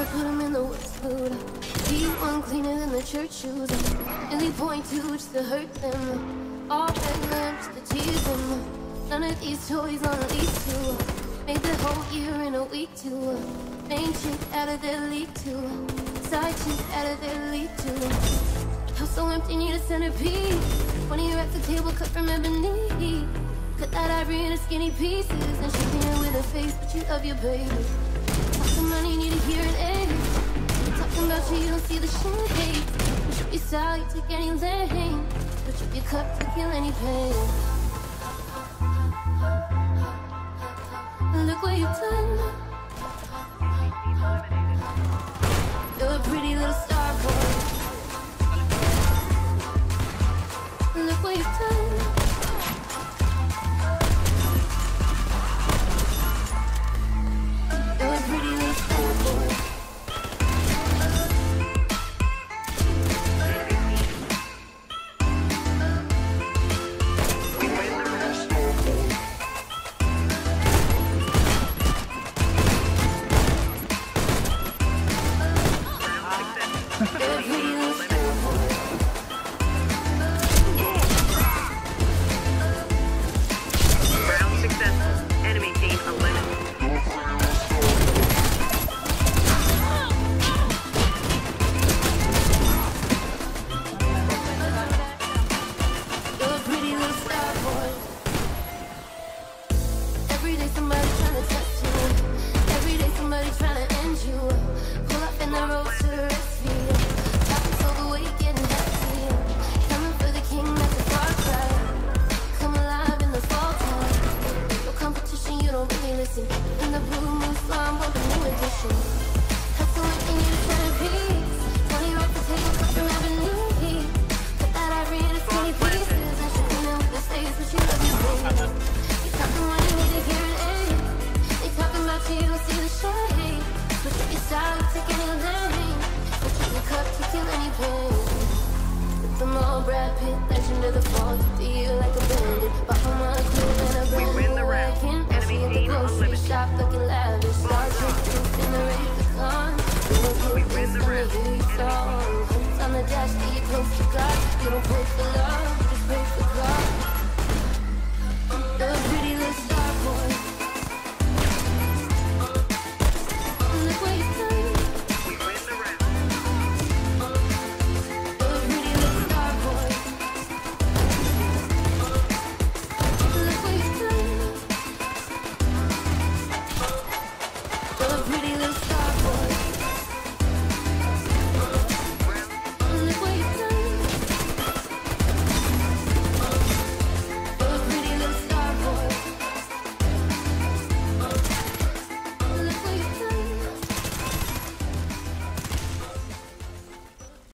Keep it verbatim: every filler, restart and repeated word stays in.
put him in the worst mood. Be one cleaner than the church shoes. Really point to just to hurt them. All red lamps to tease them. None of these toys on lead to. Made the whole year in a week too. Main chick out of their league too. Side chick out of their league too. House so empty, need a centerpiece. One of your at the table cut from ebony. Cut that ivory into skinny pieces. And shaping it with a face, but you love your baby. Talking money, need a hearing aid. Talking about you, you don't see the shade. Push up your style, you take any lane. Push up your cup to kill any pain. Look what you've done. You're a pretty little star boy. Look what you've done. You're a pretty little star boy. We win the round. Enemy team eliminated.